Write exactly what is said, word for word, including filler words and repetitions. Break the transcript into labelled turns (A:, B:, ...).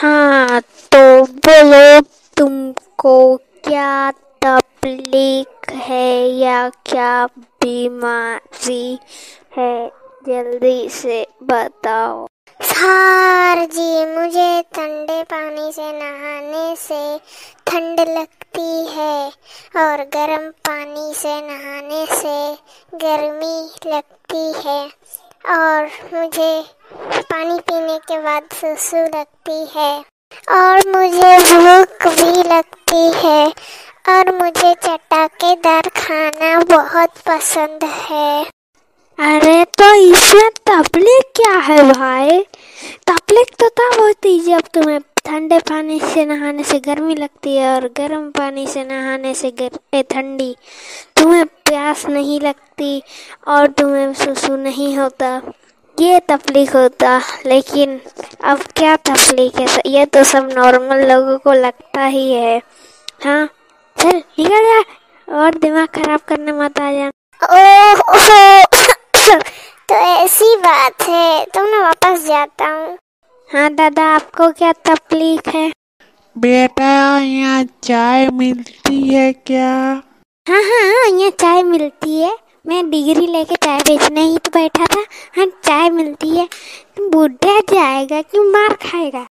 A: हाँ तो बोलो, तुमको क्या तकलीफ है या क्या बीमारी है, जल्दी से बताओ।
B: सर जी, मुझे ठंडे पानी से नहाने से ठंड लगती है और गर्म पानी से नहाने से गर्मी लगती है और मुझे पानी पीने के बाद सुसु लगती है और मुझे भूख भी लगती है और मुझे चटाकेदार खाना बहुत पसंद है।
A: अरे तो इसमें तकलीफ क्या है भाई? तकलीफ तो तब होती जब तुम्हें ठंडे पानी से नहाने से गर्मी लगती है और गर्म पानी से नहाने से गर ठंडी। तुम्हें प्यास नहीं लगती और तुम्हें सुसु नहीं होता, ये तकलीफ होता। लेकिन अब क्या तकलीफ है, ये तो सब नॉर्मल लोगों को लगता ही है। हाँ चल निकल जा और दिमाग खराब करने मत आ जा।
B: ओह ओह तो ऐसी बात है, तो मैं वापस जाता हूँ।
A: हाँ दादा, आपको क्या तकलीफ है?
C: बेटा यहाँ चाय मिलती है क्या?
A: हाँ हाँ, यहाँ चाय मिलती है। मैं डिग्री लेके चाय बेचने ही तो बैठा था। हाँ चाय मिलती है। बुढ़ा जाएगा कि मार खाएगा?